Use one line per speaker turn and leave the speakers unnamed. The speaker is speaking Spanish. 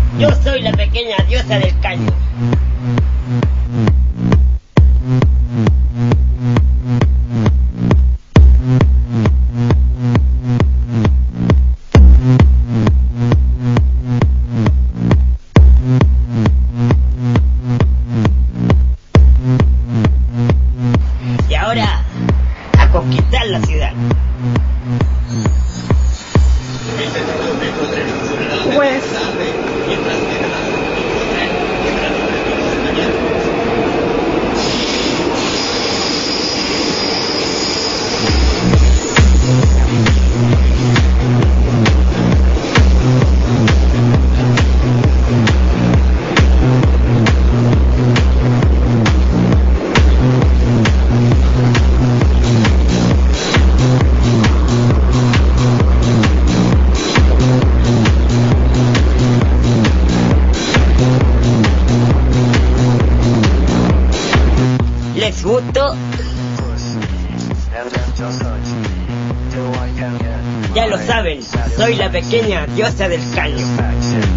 Yo soy la pequeña diosa del caño. Y ahora, a conquistar la ciudad.
Pues...
¿Les gustó? Ya lo saben, soy la pequeña diosa del caño.